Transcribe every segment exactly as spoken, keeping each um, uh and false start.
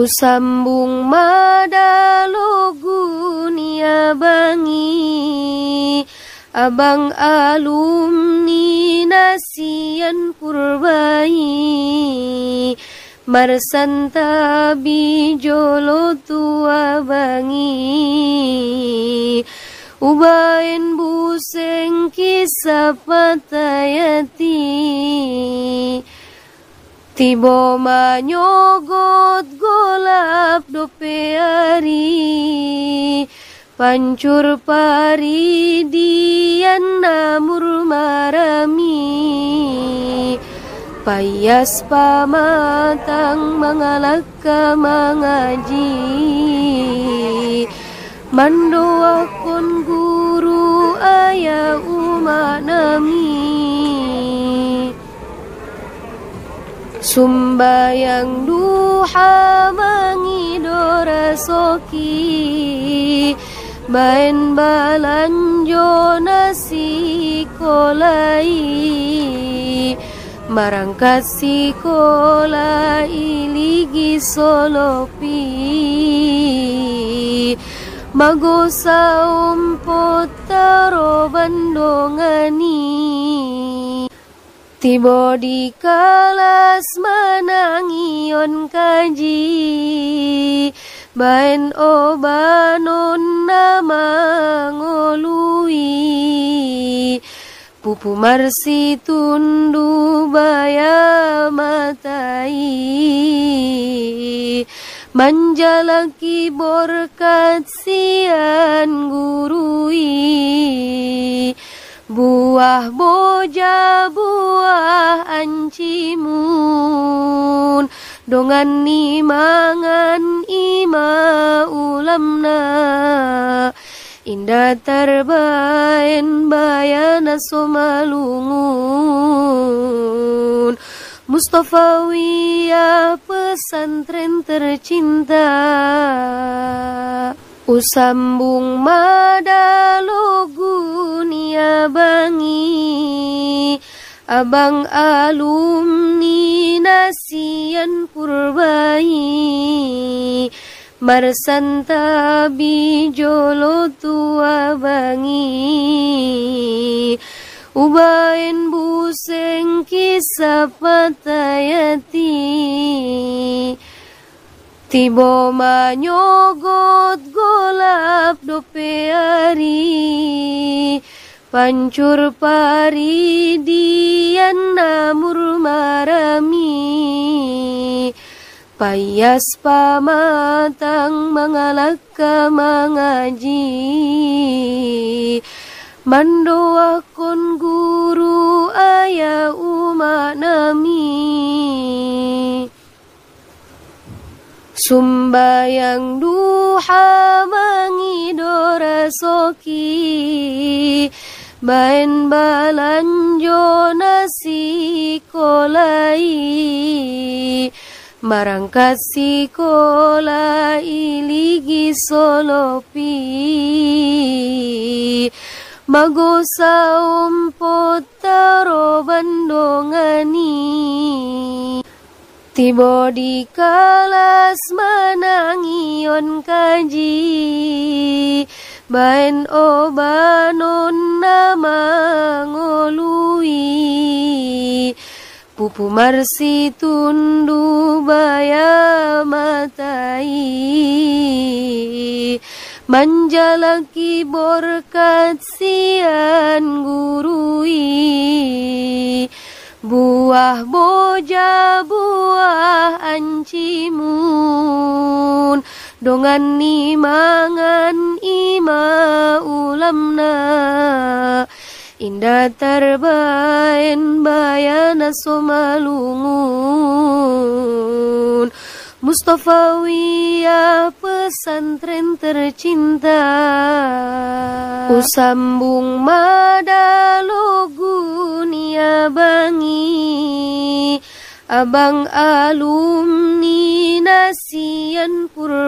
Usambung madalugunia bangi abang alumni nasian purbai marsanta bijolo tua bangi ubain buseng kisah patayati tibo manyogot golap dopeari pancur pari dian namur marami payas pamatang mangalaka mangaji mandoakon guru ayah umanami sumbayang duha mangidora soki main balanjo nasi kolai marangkat sikola iligi solopi magosa umpot taro bandongani tibo di kelas manangion kaji bain obanon nama ngului pupu marsi tundu baya matai manjalaki borkat sian gurui buah boja buah ancimun dongan ni mangan ima ulamna indah terbain bayana somalungun Mustafawiya pesantren tercinta usambung madalugunia bangi abang alumni nasian purbai marsanta bijolo tua bangi ubain buseng kisah patayati tibo manyogot golap dopeari pancur pari dian namur marami payas pamatang mangalaka mangaji mandoakon guru ayah umanami sumbayang duha mangidora soki bain balanjo nasi kolai marangkat sikola iligi solopi magosa umpot taro bandongani tibo di kelas manangion kaji bain obanon nama ngului pupu marsi tundu baya matai manjalaki borkat sian gurui buah boja buah ancimun dongan ni mangan ima ulamna indah terbain bayana somalungun Mustafawiya pesantren tercinta usambung madalugunia bangi abang alumni nasian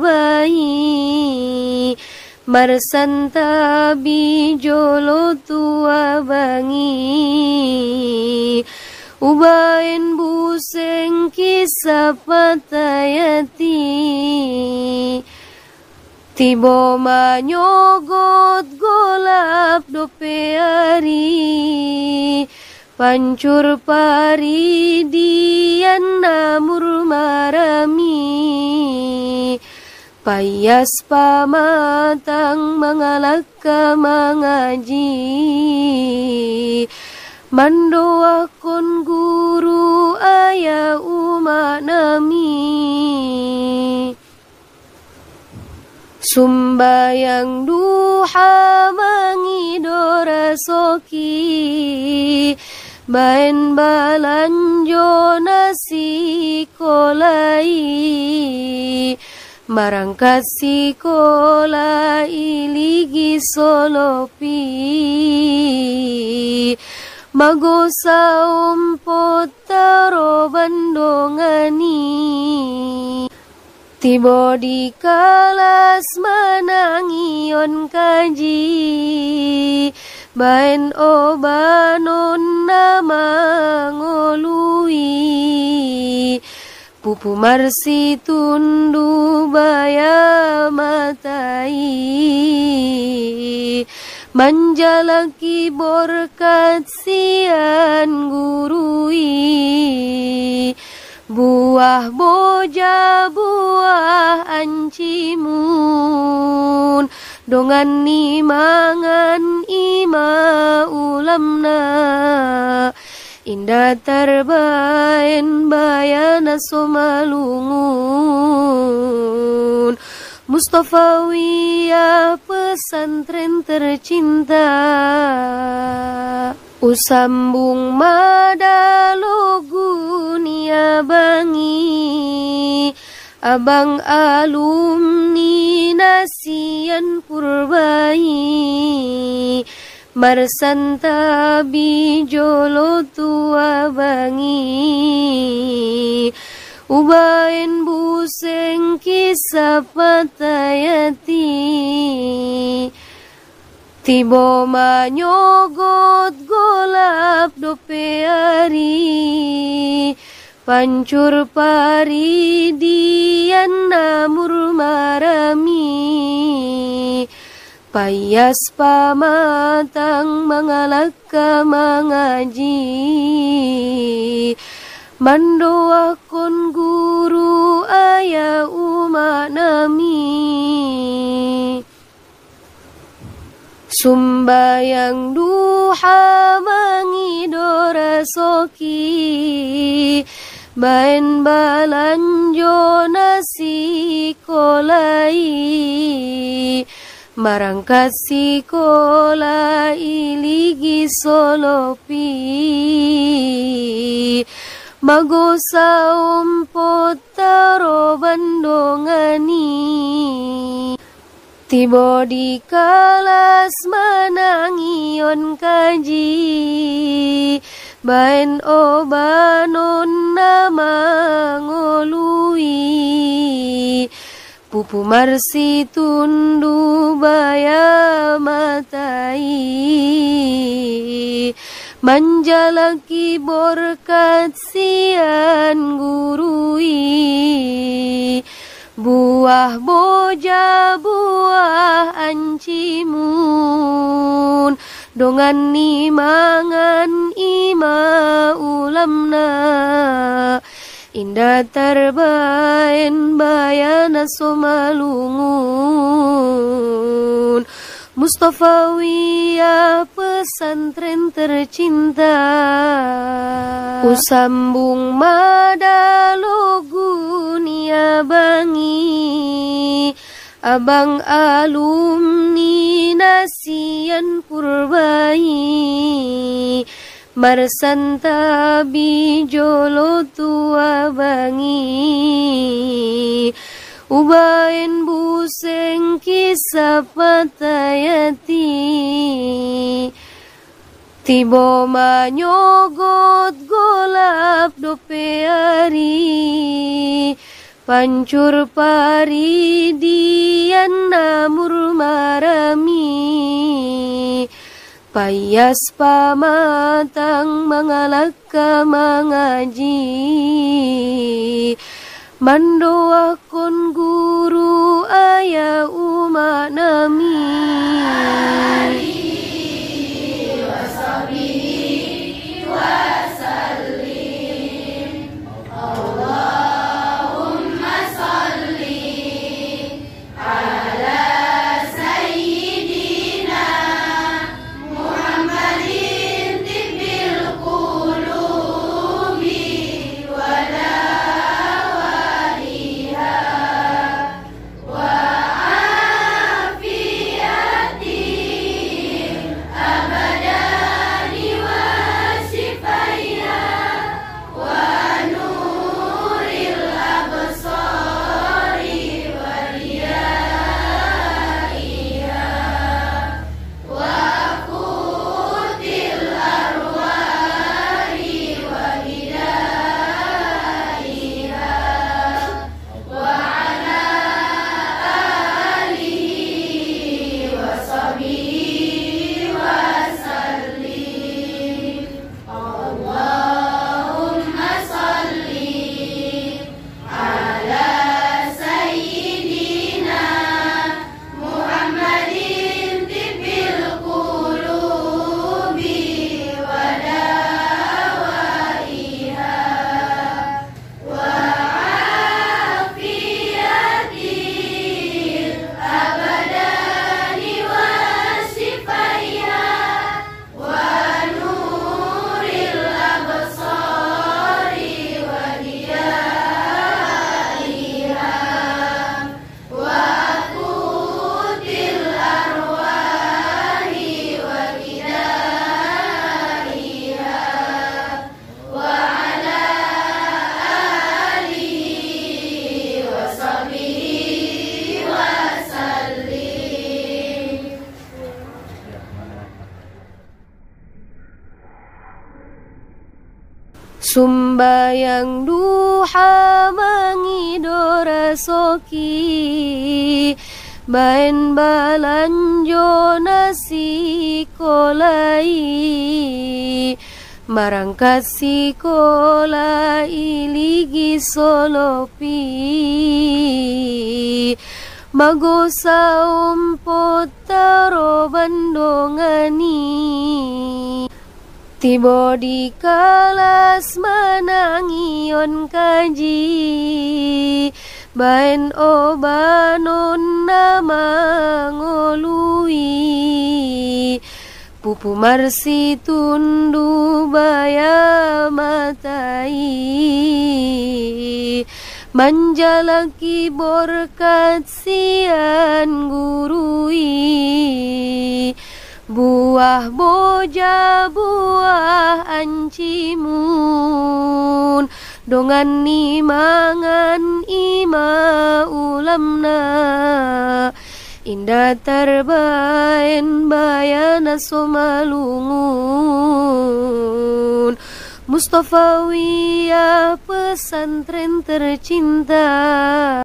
purbai marsanta bijolo tua bangi ubain buseng ki kisah patayati tibo manyogot golap dopeari pancur pari dian namur marami payas pamatang mangalaka mangaji mandoakon guru aya umak nami sumbayang duha mangidora soki baen balanjo nasi kolai marang kasih kola iligi solopi magosa umpot taro bandongani tibo di kalas manangion kaji baen obanon nama ngului pupu marsi tundu baya matai manjalaki borkat sian gurui buah boja buah ancimun dongan ni mangan ima ulamna indah terbain bayana somalungun Mustafawiyah pesantren tercinta usambung madalogunia bangi abang alumni nasian purbai marsanta bijolo tua bangi ubain buseng kisah patayati tibo manyogot golap dopeari pancur pari dian namur marami payas pamatang mangalaka mangaji mandoakon guru aya umak nami sumbayang duha mangidora soki baen balanjo nasi kolai marang kasih kola iligi solopi magosa umpot taro bandongani tibo di kalas manangion kaji baen obanon nama ngului pupu marsi tundu baya matai manjalaki borkat sian gurui buah boja buah ancimun dongan ni mangan ima ulamna indah terbain bayana somalungun Mustafawiyah pesantren tercinta usambung madalogunia bangi abang alumni nasian purbai marsanta bijolo tua bangi ubain buseng kisah patayati tibo manyogot golap dopeari pancur pari dian namur marami payas pamatang mangalaka mengaji, mandoakon guru ayah umat nami. Sumbayang duha mangidora soki, baen balanjo nasi kolai, marangkat si kolai ligi solopi, magosa umpot taro bandongani. Tibo di kelas menangion kaji, baen obanon nama ngului, pupu marsi tundu baya matai, manjalaki borkat sian gurui, buah boja buah ancimun, dongan ni mangan ima ulamna, indah terbaen bayana somalungun, Mustafawiyah pesantren tercinta.